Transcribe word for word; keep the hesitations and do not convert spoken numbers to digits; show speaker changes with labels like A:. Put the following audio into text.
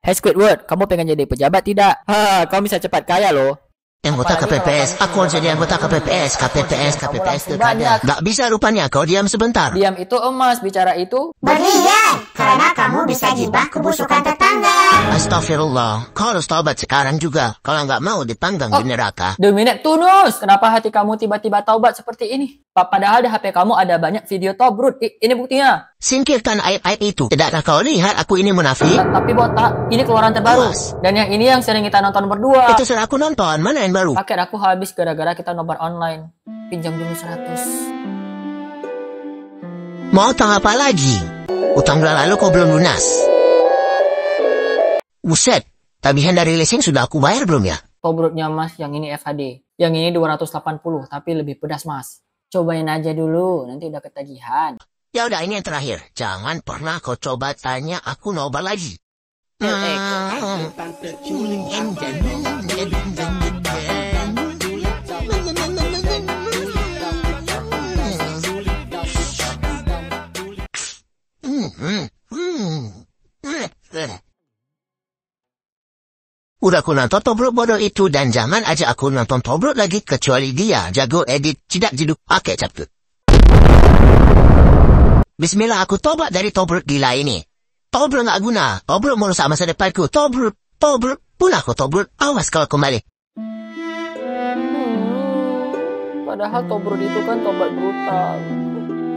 A: Hey Squidward, kamu pengen jadi pejabat tidak? Ha, kamu bisa cepat kaya loh.
B: Anggota K P P S, aku jadi anggota K P P S, K P P S, K P P S terkadang. Gak bisa rupanya, kau diam sebentar.
A: Diam itu emas, bicara itu
C: berlian, karena kamu bisa jibah kebusukan tetangga.
B: Astagfirullah, kau harus taubat sekarang juga. Kalau nggak mau dipanggang
A: oh,
B: di neraka.
A: Dominate Tunus, kenapa hati kamu tiba-tiba taubat seperti ini? Padahal di H P kamu ada banyak video tobrut. I ini buktinya.
B: Singkirkan aib-aib itu. Tidakkah kau lihat aku ini munafik?
A: Tapi botak, ini keluaran terbaru. Awas. Dan yang ini yang sering kita nonton berdua.
B: Itu sudah aku nonton, mana yang baru?
A: Paket aku habis gara-gara kita nobar online. Pinjam dulu seratus.
B: Mau utang apa lagi? Utang bulan lalu kau belum lunas. Buset, tagihan dari leasing sudah aku bayar belum ya?
A: Tobrutnya mas, yang ini F H D. Yang ini dua ratus delapan puluh, tapi lebih pedas mas. Cobain aja dulu, nanti udah ketagihan.
B: Ya udah, ini yang terakhir. Jangan pernah kau coba tanya aku nobar lagi. Udah aku nonton Tobruk bodoh itu dan jangan aja aku nonton Tobruk lagi kecuali dia jago edit cidak jeduk pakai capcut. Bismillah, aku tobat dari Tobruk gila ini. Tobruk nggak guna, Tobruk merusak masa depanku. Tobruk, Tobruk, pun aku Tobruk, awas kalau kembali.
A: Hmm, padahal Tobruk itu kan tobat brutal.